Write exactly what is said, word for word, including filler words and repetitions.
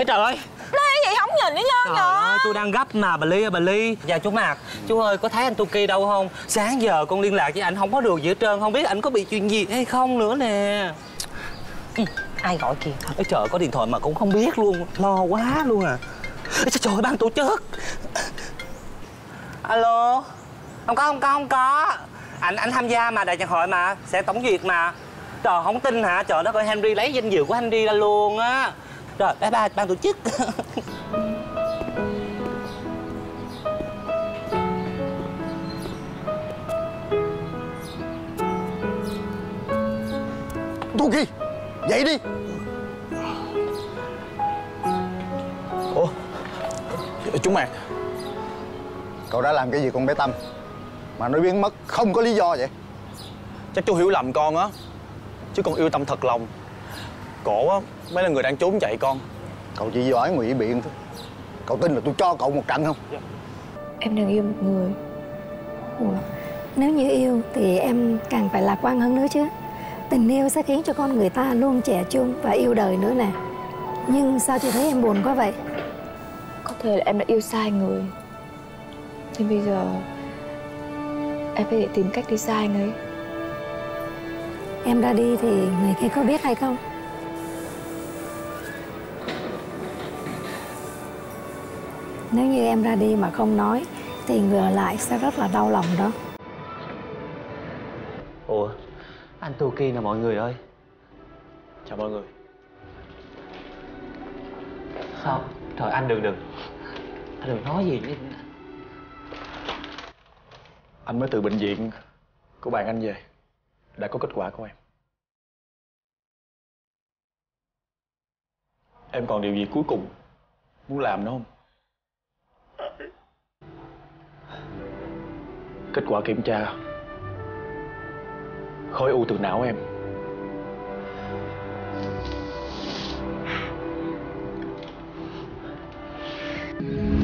Ê trời ơi, Ly vậy không nhìn đi nhớ trời nhở. ơi, tôi đang gấp mà bà Ly ơi bà Ly. Dạ chú Mạc, chú ơi có thấy anh Tuki đâu không? Sáng giờ con liên lạc với anh không có được gì hết trơn. Không biết anh có bị chuyện gì hay không nữa nè. Ừ, ai gọi kìa? Ê trời, có điện thoại mà cũng không biết luôn. Lo quá luôn à. Ê trời ơi, ban tổ chức. Alo. Không có, không có, không có. Anh anh tham gia mà, đại nhạc hội mà, sẽ tổng duyệt mà. Trời, không tin hả? Trời đất ơi, Henry lấy danh dự của Henry ra luôn á. Rồi, bye bye ban tổ chức. Tuki, dậy đi. Ủa, chú Mạc, cậu đã làm cái gì con bé Tâm mà nó biến mất không có lý do vậy? chắc chú hiểu lầm con á. Chứ con yêu Tâm thật lòng. Cổ á mới là người đang trốn chạy con. Cậu chỉ giỏi ngụy biện thôi. Cậu tin là tôi cho cậu một trận không? Em đừng yêu một người. Ủa, nếu như yêu thì em càng phải lạc quan hơn nữa chứ. Tình yêu sẽ khiến cho con người ta luôn trẻ trung và yêu đời nữa nè. Nhưng sao chị thấy em buồn quá vậy? Có thể là em đã yêu sai người. Nhưng bây giờ em phải tìm cách đi xa anh ấy. Em ra đi thì người kia có biết hay không? Nếu như em ra đi mà không nói thì người ở lại sẽ rất là đau lòng đó. Ủa, anh Tuki nè mọi người ơi. Chào mọi người. Sao? Trời anh đừng đừng. Anh đừng nói gì với... Anh mới từ bệnh viện của bạn anh về. Đã có kết quả của em. Em còn điều gì cuối cùng muốn làm nữa không? Kết quả kiểm tra khối u từ não em.